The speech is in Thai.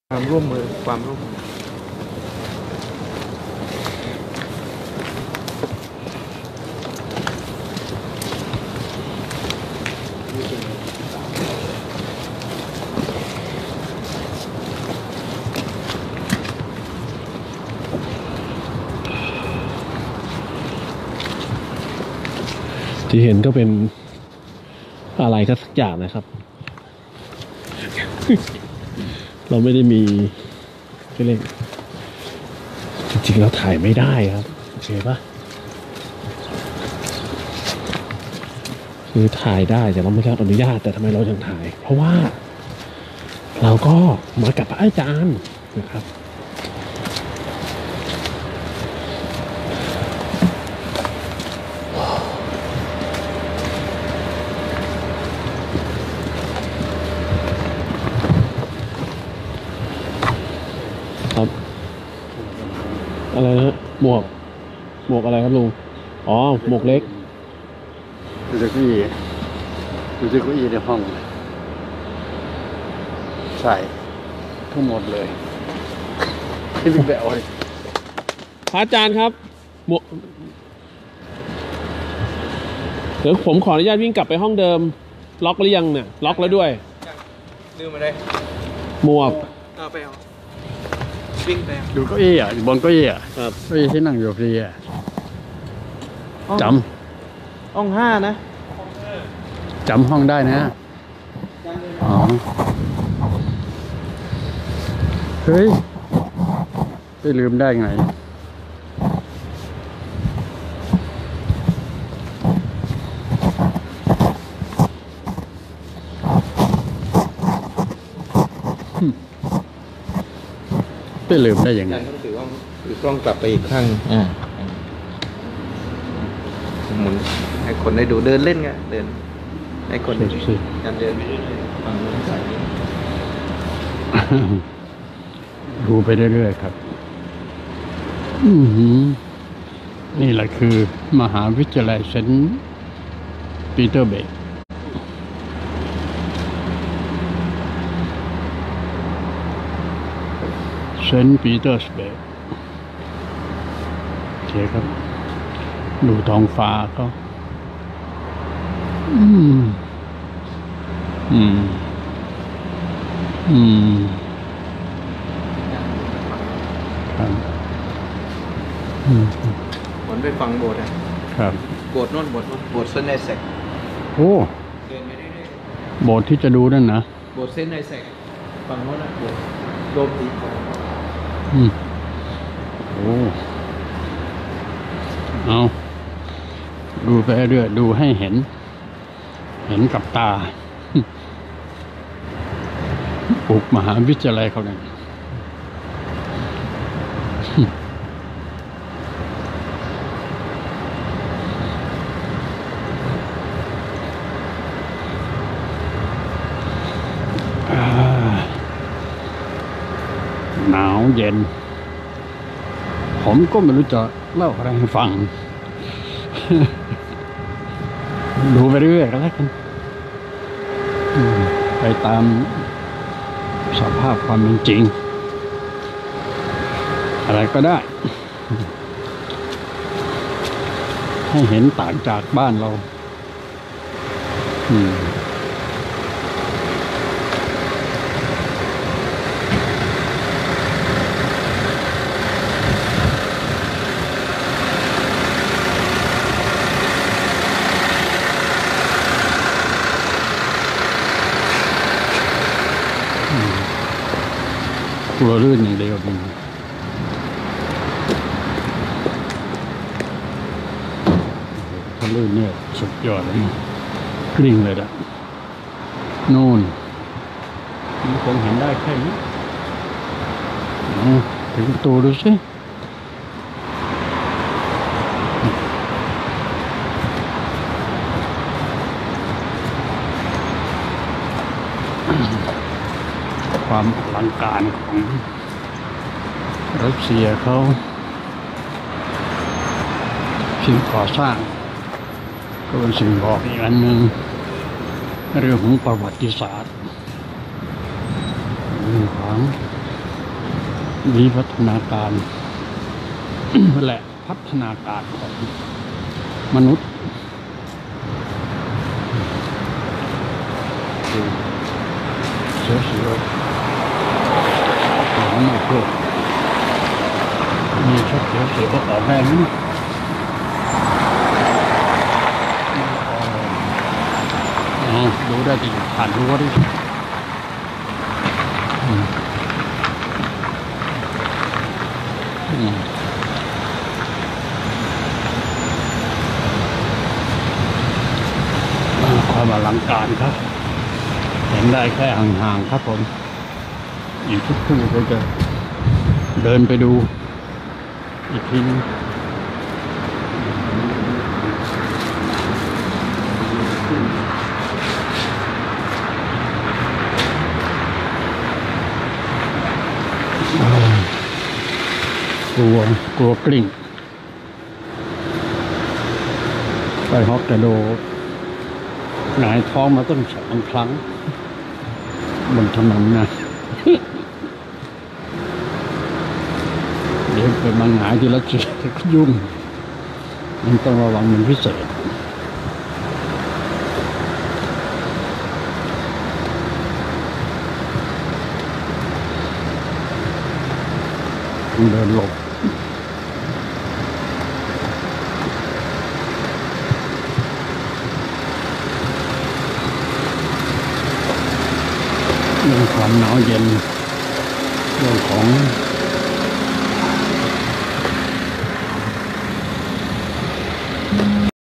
ความร่วมมือความร่วมมือที่เห็นก็เป็นอะไรก็สักอย่างนะครับ เราไม่ได้มีก็เลยจริงๆเราถ่ายไม่ได้ครับโอเคปะคือถ่ายได้แต่เราไม่ได้อนุญาตแต่ทำไมเรายังถ่ายเพราะว่าเราก็มากับพระอาจารย์นะครับอะไรนะหมวกอะไรครับลุงอ๋อหมวกเล็กดูจากเก้าอี้ในห้องใส่ทั้งหมดเลยที่วิ่งไปเอาเลยพระอาจารย์ครับหมวกเดี๋ยวผมขออนุญาตวิ่งกลับไปห้องเดิมล็อกหรือยังเนี่ยล็อกแล้วด้วยลืมอะไรหมวกไปเอาวิ่งไปดูเก้าอี้อยู่บนเก้าอี้ครับเก้าอี้ที่นั่งอยู่ฟรีจำห้อง5นะจำห้องได้นะอ๋อเฮ้ยไปลืมได้ไงไปลืมได้ยังไงต้องถือว่าถือกล้องกลับไปอีกข้างหมุนให้คนได้ดูเดินเล่นไงเดินให้คนได้ดูการเดินฝั่งนู้นสายนี้ดูไปเรื่อยๆครับนี่แหละคือมหาวิทยาลัยเซนต์ปีเตอร์เบย์เซนต์ปีเตอร์สเบย์โอเคครับดูท้องฟ้าก็ครับหมุนไปฟังโบสถ์ครับโบสถ์โน้นโบสถ์เซนต์ไอแซคโอ้เดินไปเรื่อยๆโบสถ์ที่จะดูนั่นนะโบสถ์เซนต์ไอแซคฝั่งโน้นนะโบสถ์โดมสีทองโอ้เอาดูไปเรื่อยดูให้เห็นกับตาปลูกมหาวิทยาลัยเขาเนี่ยหนาวเย็นผมก็ไม่รู้จะเล่าอะไรให้ฟัง ดูไปเรื่อยๆก็แล้วกันไปตามสภาพความเป็นจริงอะไรก็ได้ ให้เห็นต่างจากบ้านเรากลัวลื่นอย่างเดียวถ้าลื่นเนี่ยสุดยอดเลยกลิ้งเลยนะโน่นมันคงเห็นได้แค่นี้ถึงประตูดูสิความอลังการของรัสเซียเขาสิ่งก่อสร้างก็เป็นสิ่งบอกอีกอันหนึ่งเรื่องของประวัติศาสตร์เรื่องของวิวัฒนาการ นั่นแหละพัฒนาการของมนุษย์ดูเสียวๆหลังไม่เพิ่มมีชักเสียวๆออกแรงนี่ดูได้จริงผ่านรั้วดิความอลังการครับเห็นได้แค่ห่างๆครับผมอีกทุกครู่ก็จะเดินไปดูอีกทีนึงกลัวกลิ้งไปฮอกไกโดหงายท้องมาตั้ง2 ครั้งบนถนนนะ เดี๋ยวไปมาหงายทีละจุดก็ยุ่งมันต้องระวังเป็นพิเศษเดินหลบเรื่องความหนาวเย็นเรื่องของ